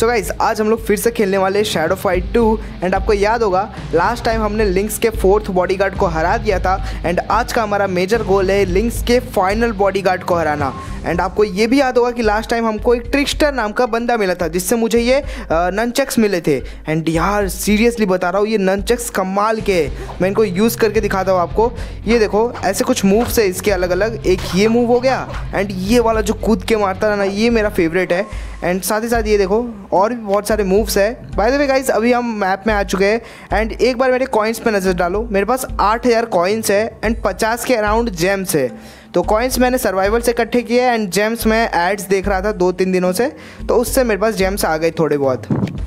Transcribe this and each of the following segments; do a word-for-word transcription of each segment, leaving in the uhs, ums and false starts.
So guys आज हम लोग फिर से खेलने वाले शैडो फाइट टू। एंड आपको याद होगा लास्ट टाइम हमने लिंक्स के फोर्थ बॉडीगार्ड को हरा दिया था। एंड आज का हमारा मेजर गोल है लिंक्स के फाइनल बॉडीगार्ड को हराना। एंड आपको ये भी याद होगा कि लास्ट टाइम हमको एक ट्रिक्स्टर नाम का बंदा मिला था जिससे मुझे ये ननचक्स मिले थे। एंड यार सीरियसली बता रहा हूँ ये ननचक्स कमाल के, मैं इनको यूज़ करके दिखाता हूँ आपको। ये देखो ऐसे कुछ मूव्स है इसके अलग अलग, एक ये मूव हो गया एंड ये वाला जो कूद के मारता है ना ये मेरा फेवरेट है। एंड साथ ही साथ ये देखो और भी बहुत सारे मूव्स है। बाय द वे गाइस अभी हम मैप में आ चुके हैं एंड एक बार मेरे कॉइन्स पे नज़र डालो। मेरे पास आठ हज़ार कॉइन्स है एंड पचास के अराउंड जेम्स है। तो कॉइन्स मैंने सर्वाइवल से इकट्ठे किए एंड जेम्स मैं एड्स देख रहा था दो तीन दिनों से, तो उससे मेरे पास जेम्स आ गए थोड़े बहुत।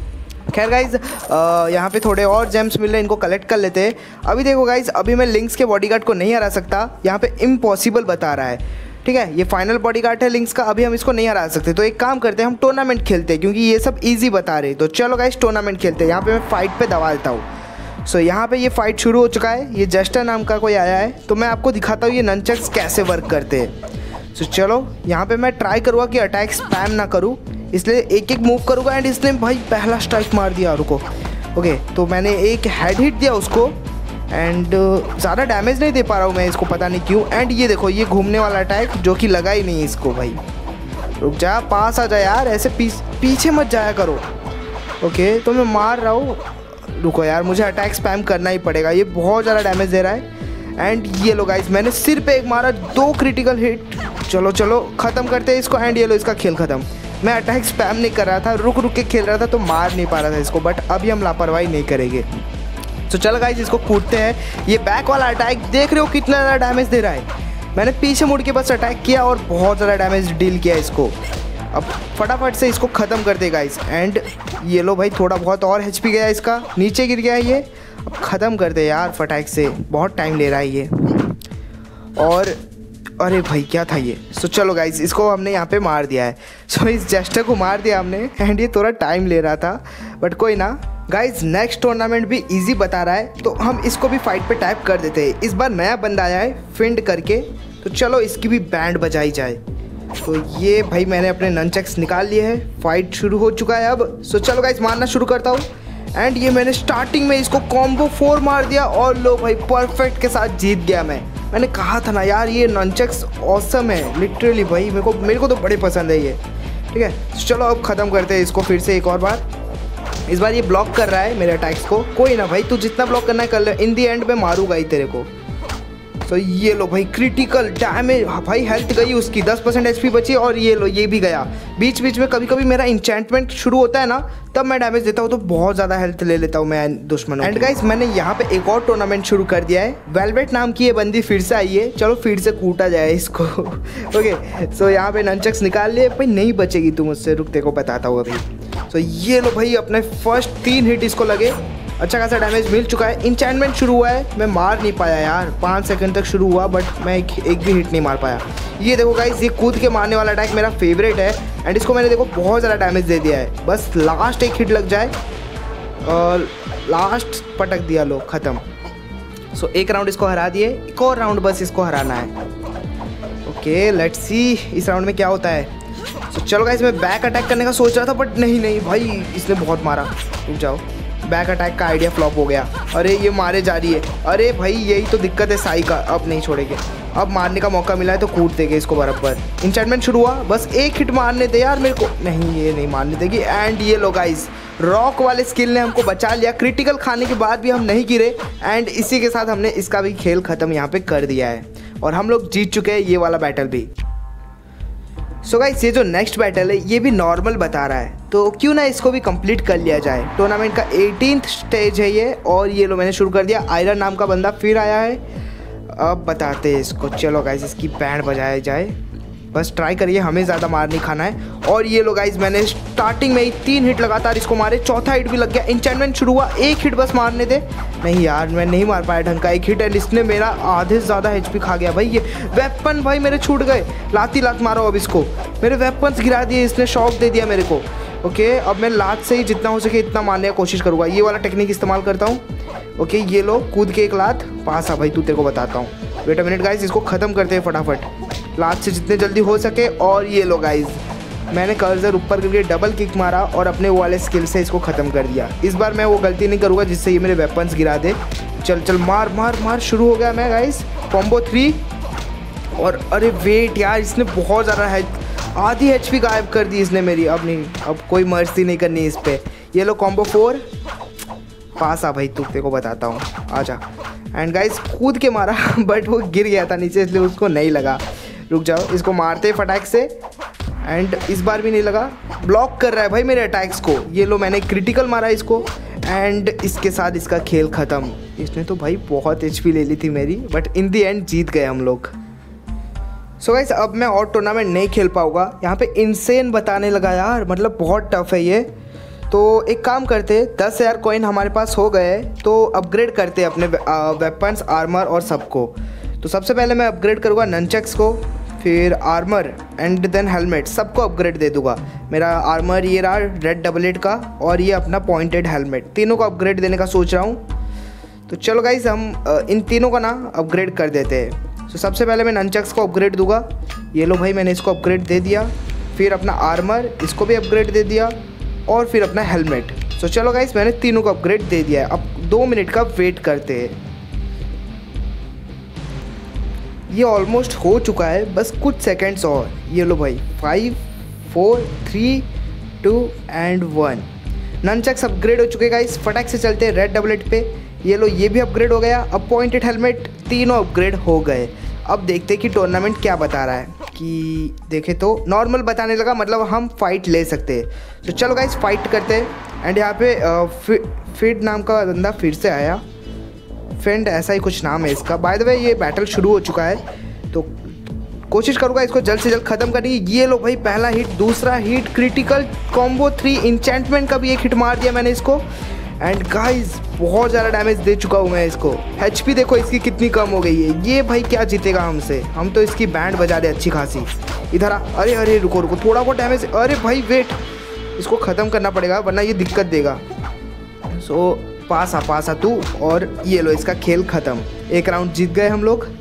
खैर गाइज यहाँ पे थोड़े और जेम्स मिल रहे हैं, इनको कलेक्ट कर लेते हैं। अभी देखो गाइज अभी मैं लिंक्स के बॉडीगार्ड को नहीं हरा सकता, यहाँ पे इम्पॉसिबल बता रहा है। ठीक है ये फाइनल बॉडीगार्ड है लिंक्स का, अभी हम इसको नहीं हरा सकते। तो एक काम करते हैं हम टूर्नामेंट खेलते हैं क्योंकि ये सब ईजी बता रहे। तो चलो गाइज टूर्नामेंट खेलते हैं। यहाँ पे मैं फाइट पे दबा देता हूँ। सो so, यहाँ पे ये फाइट शुरू हो चुका है। ये जस्टर नाम का कोई आया है तो मैं आपको दिखाता हूँ ये ननचक्स कैसे वर्क करते हैं। सो so, चलो यहाँ पे मैं ट्राई करूँगा कि अटैक स्पैम ना करूँ, इसलिए एक एक मूव करूँगा। एंड इसने भाई पहला स्ट्राइक मार दिया रुको। ओके तो मैंने एक हेड हिट दिया उसको एंड ज़्यादा डैमेज नहीं दे पा रहा हूँ मैं इसको, पता नहीं क्यों। एंड ये देखो ये घूमने वाला अटैक जो कि लगा ही नहीं इसको। भाई रुक जा, पास आ जा यार, ऐसे पी, पीछे मत जाया करो। ओके तो मैं मार रहा हूँ, रुको यार मुझे अटैक स्पैम करना ही पड़ेगा, ये बहुत ज़्यादा डैमेज दे रहा है। एंड ये लो गाइस मैंने सिर पे एक मारा, दो क्रिटिकल हिट। चलो चलो ख़त्म करते हैं इसको। एंड ये लो इसका खेल ख़त्म। मैं अटैक स्पैम नहीं कर रहा था, रुक रुक के खेल रहा था तो मार नहीं पा रहा था इसको, बट अभी हम लापरवाही नहीं करेंगे। तो चलो गाइस इसको कूदते हैं। ये बैक वाला अटैक देख रहे हो कितना ज़्यादा डैमेज दे रहा है। मैंने पीछे मुड़ के बस अटैक किया और बहुत ज़्यादा डैमेज डील किया इसको। अब फटाफट से इसको ख़त्म कर दे गाइस। एंड ये लो भाई थोड़ा बहुत और एच पी गया इसका, नीचे गिर गया ये। अब ख़त्म कर दे यार फटाक से, बहुत टाइम ले रहा है ये। और अरे भाई क्या था ये। सो चलो गाइस इसको हमने यहाँ पे मार दिया है। सो इस जस्टर को मार दिया हमने एंड ये थोड़ा टाइम ले रहा था बट कोई ना। गाइज नेक्स्ट टूर्नामेंट भी इजी बता रहा है तो हम इसको भी फाइट पे टाइप कर देते हैं। इस बार नया बंदा आया है फिंड करके, तो चलो इसकी भी बैंड बजाई जाए। तो ये भाई मैंने अपने ननचक्स निकाल लिए हैं, फाइट शुरू हो चुका है अब। सो चलो गाइस मारना शुरू करता हूँ। एंड ये मैंने स्टार्टिंग में इसको कॉम्बो फोर मार दिया और लो भाई परफेक्ट के साथ जीत गया मैं। मैंने कहा था ना यार ये ननचक्स ऑसम है लिटरली भाई, मेरे को मेरे को तो बड़े पसंद है ये। ठीक है तो चलो अब ख़त्म करते हैं इसको फिर से एक और बार। इस बार ये ब्लॉक कर रहा है मेरे अटैक्स को, कोई ना भाई तू जितना ब्लॉक करना है कर ले, इन दी एंड में मारूंगा ही तेरे को। तो ये लो भाई क्रिटिकल डैमेज, भाई हेल्थ गई उसकी, दस परसेंट एच पी बची और ये लो ये भी गया। बीच बीच में कभी कभी मेरा इंचेंटमेंट शुरू होता है ना तब मैं डैमेज देता हूँ तो बहुत ज़्यादा हेल्थ ले लेता हूँ मैं दुश्मनों। एंड गाइस मैंने यहाँ पे एक और टूर्नामेंट शुरू कर दिया है। वेलवेट नाम की ये बंदी फिर से आई है, चलो फिर से कूटा जाए इसको। ओके सो यहाँ पे ननचक्स निकाल लिए। भाई नहीं बचेगी तू मुझसे, रुक तेरे को बताता हूँ अभी। तो ये लो भाई अपने फर्स्ट तीन हिट इसको लगे, अच्छा खासा डैमेज मिल चुका है। इंचेंटमेंट शुरू हुआ है, मैं मार नहीं पाया यार, पाँच सेकंड तक शुरू हुआ बट मैं एक, एक भी हिट नहीं मार पाया। ये देखो गाइस ये कूद के मारने वाला अटैक मेरा फेवरेट है एंड इसको मैंने देखो बहुत ज़्यादा डैमेज दे दिया है। बस लास्ट एक हिट लग जाए और लास्ट पटक दिया, लो ख़त्म। सो एक राउंड इसको हरा दिए, एक और राउंड बस इसको हराना है। ओके लेट्स सी इस राउंड में क्या होता है। तो चलो गाइस मैं बैक अटैक करने का सोच रहा था बट नहीं नहीं भाई इसने बहुत मारा, रुक जाओ। बैक अटैक का आइडिया फ्लॉप हो गया। अरे ये मारे जा रही है, अरे भाई यही तो दिक्कत है साई का, अब नहीं छोड़ेंगे। अब मारने का मौका मिला है तो कूद देंगे इसको बराबर। इंचेंटमेंट शुरू हुआ, बस एक हिट मारने दे यार मेरे को, नहीं ये नहीं मारने देगी। एंड ये लो गाइस रॉक वाले स्किल ने हमको बचा लिया, क्रिटिकल खाने के बाद भी हम नहीं गिरे। एंड इसी के साथ हमने इसका भी खेल ख़त्म यहाँ पे कर दिया है और हम लोग जीत चुके हैं ये वाला बैटल भी। सो so गाइस ये जो नेक्स्ट बैटल है ये भी नॉर्मल बता रहा है तो क्यों ना इसको भी कंप्लीट कर लिया जाए। टूर्नामेंट का एटीन्थ स्टेज है ये और ये लो मैंने शुरू कर दिया। आयरन नाम का बंदा फिर आया है, अब बताते हैं इसको। चलो गाइस इसकी बैंड बजाया जाए, बस ट्राई करिए, हमें ज़्यादा मार नहीं खाना है। और ये लो गाइस मैंने स्टार्टिंग में ही तीन हिट लगातार इसको मारे, चौथा हिट भी लग गया। इंचेंटमेंट शुरू हुआ, एक हिट बस मारने दे, नहीं यार मैं नहीं मार पाया ढंग का एक हिट एंड इसने मेरा आधे से ज़्यादा एच पी खा गया। भाई ये वेपन भाई मेरे छूट गए, लाती लात मारो अब इसको, मेरे वेपन्स गिरा दिए इसने, शॉक दे दिया मेरे को। ओके अब मैं लात से ही जितना हो सके इतना मारने की कोशिश करूँगा, ये वाला टेक्निक इस्तेमाल करता हूँ। ओके ये लो कूद के एक लात, पास आ भाई तू, तेरे को बताता हूँ। वेट अ मिनट गाइस इसको ख़त्म करते हैं फटाफट, लास्ट से जितने जल्दी हो सके। और ये लो गाइस मैंने कर्सर ऊपर करके डबल किक मारा और अपने वो वाले स्किल से इसको ख़त्म कर दिया। इस बार मैं वो गलती नहीं करूँगा जिससे ये मेरे वेपन्स गिरा दे। चल चल मार मार मार, शुरू हो गया मैं गाइस। कॉम्बो थ्री और अरे वेट यार, इसने बहुत ज़्यादा है, आधी एच पी गायब कर दी इसने मेरी। अब नहीं, अब कोई मर्जी नहीं करनी इस पर। ये लो कॉम्बो फोर, पास आ भाई, तू तेरे को बताता हूँ, आजा। एंड गाइस कूद के मारा बट वो गिर गया था नीचे, इसलिए उसको नहीं लगा। रुक जाओ, इसको मारते फटाक से। एंड इस बार भी नहीं लगा, ब्लॉक कर रहा है भाई मेरे अटैक्स को। ये लो मैंने क्रिटिकल मारा इसको एंड इसके साथ इसका खेल ख़त्म। इसने तो भाई बहुत एच पी ले ली थी मेरी, बट इन दी एंड जीत गए हम लोग। सो गाइस अब मैं और टूर्नामेंट नहीं खेल पाऊँगा। यहाँ पे इनसेन बताने लगा यार, मतलब बहुत टफ है ये। तो एक काम करते, दस हज़ार कॉइन हमारे पास हो गए तो अपग्रेड करते अपने वेपन्स, आर्मर और सबको। तो सबसे पहले मैं अपग्रेड करूँगा ननचक्स को, फिर आर्मर एंड देन हेलमेट, सबको अपग्रेड दे दूँगा। मेरा आर्मर ये रहा रेड डबल एट का, और ये अपना पॉइंटेड हेलमेट, तीनों को अपग्रेड देने का सोच रहा हूँ। तो चलो गाइस हम इन तीनों का ना अपग्रेड कर देते हैं। तो सबसे पहले मैं ननचक्स को अपग्रेड दूंगा। ये लो भाई मैंने इसको अपग्रेड दे दिया। फिर अपना आर्मर, इसको भी अपग्रेड दे दिया, और फिर अपना हेलमेट। तो चलो गाइस मैंने तीनों को अपग्रेड दे दिया है। अब दो मिनट का वेट करते हैं। ये ऑलमोस्ट हो चुका है, बस कुछ सेकंड्स और। ये लो भाई, five four three two and one. Nunchucks upgrade हो चुके गाइस। फटाक से चलते हैं रेड डबल एट पे। ये लो ये भी अपग्रेड हो गया। अब पॉइंटेड हेलमेट, तीनों अपग्रेड हो गए। अब देखते हैं कि टूर्नामेंट क्या बता रहा है। कि देखे तो नॉर्मल बताने लगा, मतलब हम फाइट ले सकते हैं। तो चलो गाइस फाइट करते हैं। एंड यहाँ पे फि, फिड नाम का बंदा फिर से आया, फ्रेंड ऐसा ही कुछ नाम है इसका। बाय द वे ये बैटल शुरू हो चुका है, तो कोशिश करूँगा इसको जल्द से जल्द ख़त्म करने की। ये लो भाई पहला हिट, दूसरा हिट, क्रिटिकल, कॉम्बो थ्री, इंचेंटमेंट का भी एक हिट मार दिया मैंने इसको। एंड गाइस बहुत ज़्यादा डैमेज दे चुका हूँ मैं इसको। एच पी देखो इसकी कितनी कम हो गई है। ये भाई क्या जीतेगा हमसे, हम तो इसकी बैंड बजा दे अच्छी खासी। इधर आ, अरे अरे रुको रुको, थोड़ा बहुत डैमेज, अरे भाई वेट, इसको ख़त्म करना पड़ेगा वरना ये दिक्कत देगा। सो पास आ पास आ तू, और ये लो इसका खेल ख़त्म। एक राउंड जीत गए हम लोग।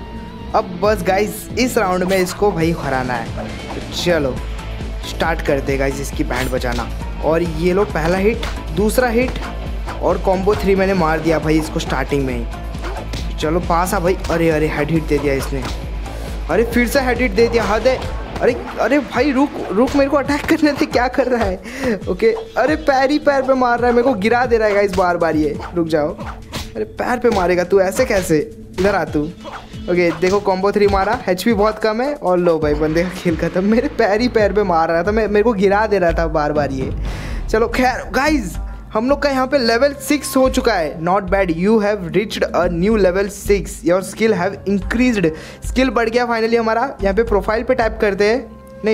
अब बस गाइस इस राउंड में इसको भाई हराना है। तो चलो स्टार्ट करते गाइस इसकी बैंड बजाना। और ये लो पहला हिट, दूसरा हिट, और कॉम्बो थ्री मैंने मार दिया भाई इसको स्टार्टिंग में ही। चलो पास आ भाई, अरे अरे हेड हिट दे दिया इसने, अरे फिर से हेड हिट दे दिया, हद है। अरे अरे भाई रुक रुक, मेरे को अटैक करने थे, क्या कर रहा है। ओके, अरे पैर ही पैर पे मार रहा है, मेरे को गिरा दे रहा है गाइस बार बार। ये रुक जाओ, अरे पैर पे मारेगा तू, ऐसे कैसे, इधर आ तू। ओके देखो कॉम्बो थ्री मारा, एच पी बहुत कम है, और लो भाई बंदे का खेल खत्म। मेरे पैर ही पैर पे मार रहा था, मैं मेरे को गिरा दे रहा था बार बार ये। चलो खैर गाइज हम लोग का यहाँ पे लेवल सिक्स हो चुका है। Not bad, you have reached a new level six, your skill have increased. Skill बढ़ गया फाइनली हमारा। यहाँ पे प्रोफाइल पे टाइप करते हैं, नहीं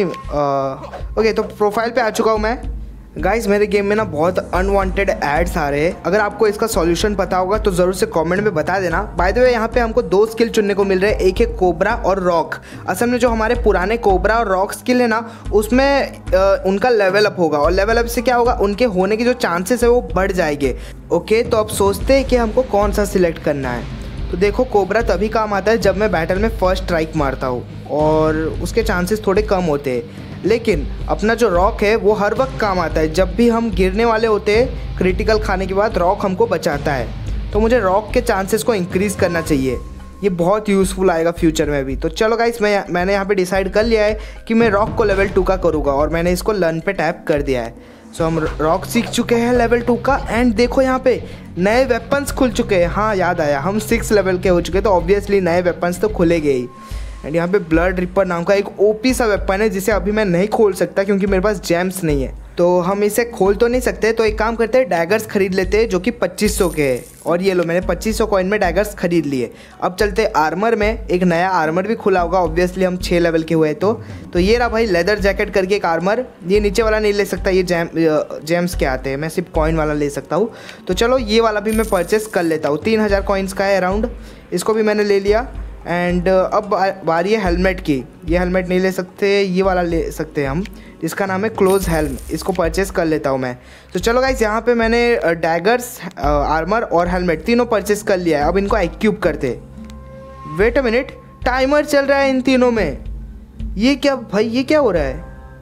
ओके तो प्रोफाइल पे आ चुका हूँ मैं। गाइस मेरे गेम में ना बहुत अनवांटेड एड्स आ रहे हैं। अगर आपको इसका सॉल्यूशन पता होगा तो ज़रूर से कमेंट में बता देना। बाय द वे यहाँ पे हमको दो स्किल चुनने को मिल रहे हैं, एक है कोबरा और रॉक। असल में जो हमारे पुराने कोबरा और रॉक स्किल है ना, उसमें आ, उनका लेवल अप होगा, और लेवल अप से क्या होगा, उनके होने के जो चांसेस है वो बढ़ जाएंगे। ओके तो अब सोचते हैं कि हमको कौन सा सिलेक्ट करना है। तो देखो कोबरा तभी काम आता है जब मैं बैटल में फर्स्ट स्ट्राइक मारता हूँ, और उसके चांसेस थोड़े कम होते हैं। लेकिन अपना जो रॉक है वो हर वक्त काम आता है, जब भी हम गिरने वाले होते हैं क्रिटिकल खाने के बाद रॉक हमको बचाता है। तो मुझे रॉक के चांसेस को इंक्रीज़ करना चाहिए, ये बहुत यूज़फुल आएगा फ्यूचर में भी। तो चलो गाइस मैं मैंने यहाँ पे डिसाइड कर लिया है कि मैं रॉक को लेवल टू का करूँगा, और मैंने इसको लर्न पे टैप कर दिया है। सो हम रॉक सीख चुके हैं लेवल टू का। एंड देखो यहाँ पे नए वेपन्स खुल चुके हैं। हाँ याद आया, हम सिक्स लेवल के हो चुके, तो ऑब्वियसली नए वेपन्स तो खुलेंगे ही। एंड यहाँ पे ब्लड रिपर नाम का एक ओपी सा वेपन है, जिसे अभी मैं नहीं खोल सकता क्योंकि मेरे पास जेम्स नहीं है, तो हम इसे खोल तो नहीं सकते। तो एक काम करते हैं, डैगर्स खरीद लेते हैं जो कि पच्चीस सौ के हैं। और ये लो मैंने पच्चीस सौ कॉइन में डैगर्स खरीद लिए। अब चलते हैं आर्मर में। एक नया आर्मर भी खुला होगा ऑब्वियसली, हम छः लेवल के हुए तो तो ये रहा भाई लेदर जैकेट करके एक आर्मर। ये नीचे वाला नहीं ले सकता, ये जैम जेम्स के आते हैं, मैं सिर्फ कॉइन वाला ले सकता हूँ। तो चलो ये वाला भी मैं परचेस कर लेता हूँ, तीन हज़ार कॉइन्स का है अराउंड, इसको भी मैंने ले लिया। एंड अब बारी है हेलमेट की। ये हेलमेट नहीं ले सकते, ये वाला ले सकते हैं हम, इसका नाम है क्लोज हेल्म, इसको परचेस कर लेता हूँ मैं। तो चलो गाइस यहाँ पे मैंने डैगर्स, आर्मर और हेलमेट तीनों परचेस कर लिया है। अब इनको एक्यूब करते। वेट अ मिनट, टाइमर चल रहा है इन तीनों में, ये क्या भाई, ये क्या हो रहा है।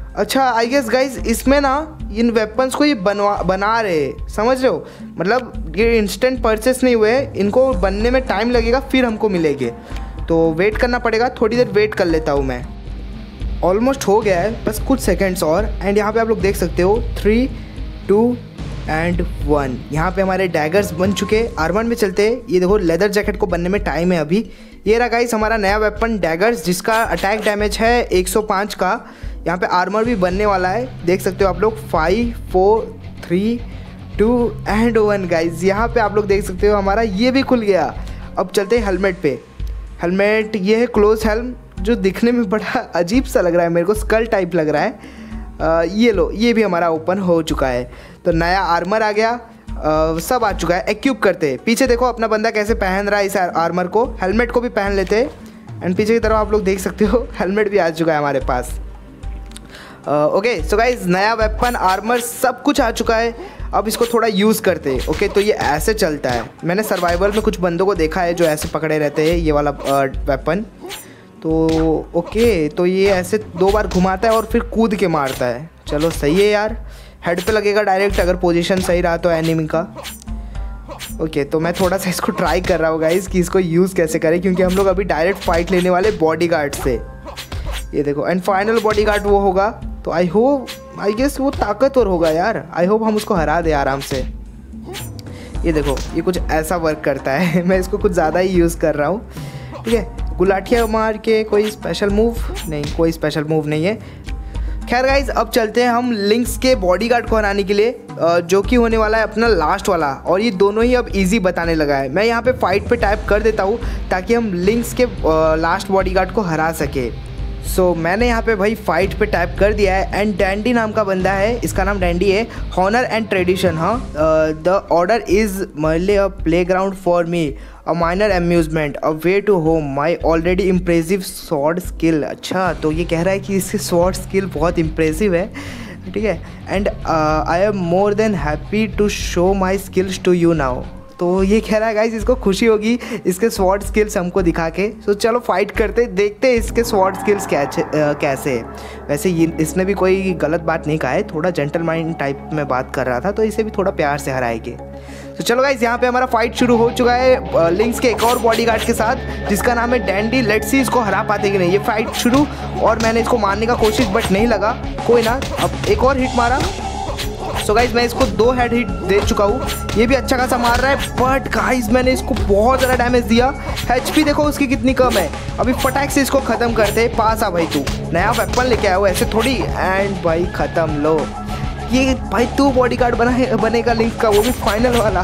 अच्छा आई गेस गाइज इसमें ना इन वेपन्स को ये बनवा बना रहे, समझ रहे हो, मतलब ये इंस्टेंट परचेस नहीं हुए, इनको बनने में टाइम लगेगा फिर हमको मिलेंगे, तो वेट करना पड़ेगा। थोड़ी देर वेट कर लेता हूँ मैं। ऑलमोस्ट हो गया है, बस कुछ सेकेंड्स और। एंड यहाँ पे आप लोग देख सकते हो थ्री टू एंड वन, यहाँ पे हमारे डैगर्स बन चुके। आर्मर में चलते हैं, ये देखो लेदर जैकेट को बनने में टाइम है अभी। ये रहा गाइस हमारा नया वेपन डैगर्स, जिसका अटैक डैमेज है एक सौ पाँच का। यहाँ पे आर्मर भी बनने वाला है, देख सकते हो आप लोग। Five four three two and one guys, यहाँ पे आप लोग देख सकते हो हमारा ये भी खुल गया। अब चलते हैं हेलमेट पे। हेलमेट ये है क्लोज हेल्म, जो दिखने में बड़ा अजीब सा लग रहा है मेरे को, स्कल टाइप लग रहा है। आ, ये लो, ये भी हमारा ओपन हो चुका है। तो नया आर्मर आ गया, आ, सब आ चुका है। एक्यूप करते हैं। पीछे देखो अपना बंदा कैसे पहन रहा है इस आर्मर को। हेलमेट को भी पहन लेते हैं। एंड पीछे की तरफ आप लोग देख सकते हो हेलमेट भी आ चुका है हमारे पास। ओके सो गाइज, नया वेपन आर्मर सब कुछ आ चुका है। अब इसको थोड़ा यूज़ करते हैं। ओके okay, तो ये ऐसे चलता है। मैंने सर्वाइवल में कुछ बंदों को देखा है जो ऐसे पकड़े रहते हैं ये वाला वेपन। तो ओके तो ये ऐसे दो बार घुमाता है और फिर कूद के मारता है। चलो सही है यार, हेड पे लगेगा डायरेक्ट अगर पोजीशन सही रहा तो एनिमी का। ओके तो मैं थोड़ा सा इसको ट्राई कर रहा हूँ गाइस कि इसको यूज़ कैसे करें, क्योंकि हम लोग अभी डायरेक्ट फाइट लेने वाले बॉडीगार्ड से। ये देखो एंड फाइनल बॉडीगार्ड वो होगा, तो आई होप आई गेस वो ताकतवर होगा यार। आई होप हम उसको हरा दे आराम से। ये देखो ये कुछ ऐसा वर्क करता है। मैं इसको कुछ ज़्यादा ही यूज़ कर रहा हूँ। ठीक है, गुलाटिया मार के कोई स्पेशल मूव नहीं, कोई स्पेशल मूव नहीं है। खैर गाइज अब चलते हैं हम लिंक्स के बॉडीगार्ड को हराने के लिए, जो कि होने वाला है अपना लास्ट वाला। और ये दोनों ही अब इजी बताने लगा है। मैं यहाँ पे फाइट पे टाइप कर देता हूँ ताकि हम लिंक्स के लास्ट बॉडीगार्ड को हरा सके। सो so, मैंने यहाँ पे भाई फाइट पे टाइप कर दिया है। एंड डैंडी नाम का बंदा है, इसका नाम डैंडी है। हॉनर एंड ट्रेडिशन, हाँ the order is merely a playground for me, a minor amusement, a way to hone my already impressive sword skill. अच्छा तो ये कह रहा है कि इसकी स्वॉर्ड स्किल बहुत इम्प्रेसिव है। ठीक है, and I am more than happy to show my skills to you now. तो ये कह रहा है गाइस इसको खुशी होगी इसके स्वॉर्ड स्किल्स हमको दिखा के। सो चलो फाइट करते, देखते हैं इसके स्वॉर्ड स्किल्स कैसे कैसे है। वैसे ये इसने भी कोई गलत बात नहीं कहा है, थोड़ा जेंटलमैन टाइप में बात कर रहा था, तो इसे भी थोड़ा प्यार से हराएंगे। तो चलो गाइस यहाँ पे हमारा फाइट शुरू हो चुका है लिंक्स के एक और बॉडीगार्ड के साथ, जिसका नाम है डैंडी। लेट्स सी इसको हरा पाते कि नहीं। ये फाइट शुरू, और मैंने इसको मारने का कोशिश बट नहीं लगा, कोई ना। अब एक और हिट मारा। सो गाइज मैं इसको दो हेड हिट दे चुका हूँ, ये भी अच्छा खासा मार रहा है। बट गाइज मैंने इसको बहुत ज़्यादा डैमेज दिया। एचपी देखो उसकी कितनी कम है। अभी फटाक से इसको ख़त्म करते। पास आ भाई, तू नया वेपन लेके आया हो ऐसे थोड़ी। एंड भाई ख़त्म। लो ये भाई तू बॉडीगार्ड बना बनेगा लिंक का, वो भी फाइनल वाला।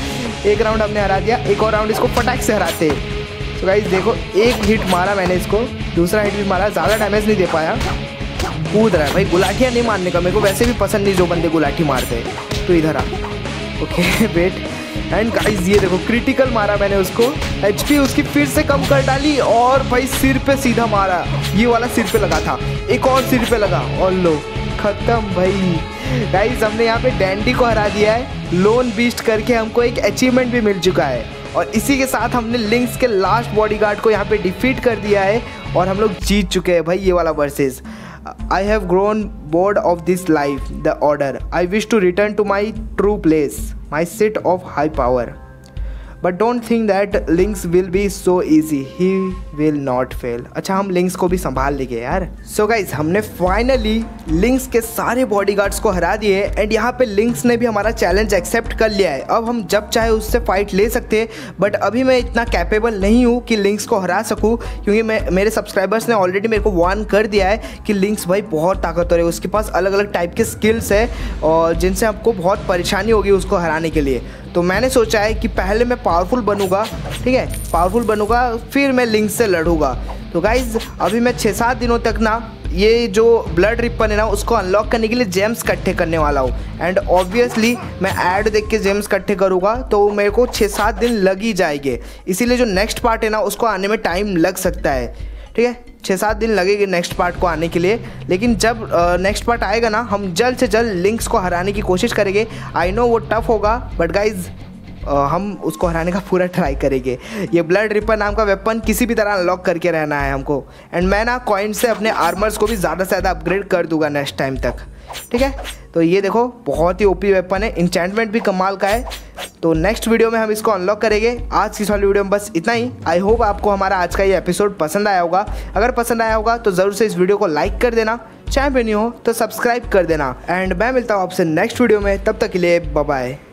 एक राउंड हमने हरा दिया, एक और राउंड इसको फटाक से हराते। तो गाइज देखो एक हिट मारा मैंने इसको, दूसरा हिट भी मारा, ज़्यादा डैमेज नहीं दे पाया। कूद रहा है भाई, गुलाटियाँ नहीं मारने का मेरे को वैसे भी पसंद नहीं जो बंदे गुलाटी मारते हैं। तो इधर आ। Okay wait. एंड गाइस ये देखो क्रिटिकल मारा मैंने उसको, एचपी उसकी फिर से कम कर डाली, और भाई सिर पे सीधा मारा। ये वाला सिर पे लगा था, एक और सिर पे लगा, और लो खत्म भाई। गाइस हमने यहाँ पे डैंडी को हरा दिया है। लोन बीस्ट करके हमको एक अचीवमेंट भी मिल चुका है, और इसी के साथ हमने लिंक्स के लास्ट बॉडीगार्ड को यहाँ पे डिफीट कर दिया है, और हम लोग जीत चुके हैं भाई ये वाला versus. I have grown bored of this life, the order. I wish to return to my true place, my seat of high power. But don't think that Lynx will be so easy. He will not fail. अच्छा हम links को भी संभाल लेंगे यार। So so guys हमने finally Lynx के सारे बॉडीगार्ड्स को हरा दिए, एंड यहाँ पे लिंक्स ने भी हमारा चैलेंज एक्सेप्ट कर लिया है। अब हम जब चाहे उससे फाइट ले सकते हैं, बट अभी मैं इतना कैपेबल नहीं हूँ कि लिंक्स को हरा सकूँ, क्योंकि मैं मेरे सब्सक्राइबर्स ने ऑलरेडी मेरे को वार्न कर दिया है कि लिंक्स भाई बहुत ताकतवर है, उसके पास अलग अलग टाइप के स्किल्स है और जिनसे आपको बहुत परेशानी होगी उसको हराने के लिए। तो मैंने सोचा है कि पहले मैं पावरफुल बनूंगा, ठीक है, पावरफुल बनूंगा फिर मैं लिंक्स से लड़ूंगा। तो गाइज अभी मैं छः सात दिनों तक ना ये जो ब्लड रिपन है ना उसको अनलॉक करने के लिए जेम्स इकट्ठे करने वाला हूँ, एंड ऑब्वियसली मैं ऐड देख के जेम्स इकट्ठे करूँगा तो मेरे को छः सात दिन लग ही जाएंगे। इसीलिए जो नेक्स्ट पार्ट है ना उसको आने में टाइम लग सकता है, ठीक है, छः सात दिन लगेंगे नेक्स्ट पार्ट को आने के लिए। लेकिन जब नेक्स्ट पार्ट आएगा ना हम जल्द से जल्द लिंक्स को हराने की कोशिश करेंगे। आई नो वो टफ होगा, बट गाइज हम उसको हराने का पूरा ट्राई करेंगे। ये ब्लड रिपर नाम का वेपन किसी भी तरह अनलॉक करके रहना है हमको। एंड मैं ना कॉइन से अपने आर्मर्स को भी ज़्यादा से ज़्यादा अपग्रेड कर दूंगा नेक्स्ट टाइम तक, ठीक है। तो ये देखो बहुत ही ओपी वेपन है, इंचेंटमेंट भी कमाल का है। तो नेक्स्ट वीडियो में हम इसको अनलॉक करेंगे। आज की इस वाली वीडियो में बस इतना ही। आई होप आपको हमारा आज का ये एपिसोड पसंद आया होगा। अगर पसंद आया होगा तो ज़रूर से इस वीडियो को लाइक कर देना, चैनल पे नहीं हो तो सब्सक्राइब कर देना। एंड मैं मिलता हूँ आपसे नेक्स्ट वीडियो में, तब तक के लिए बाय बाय।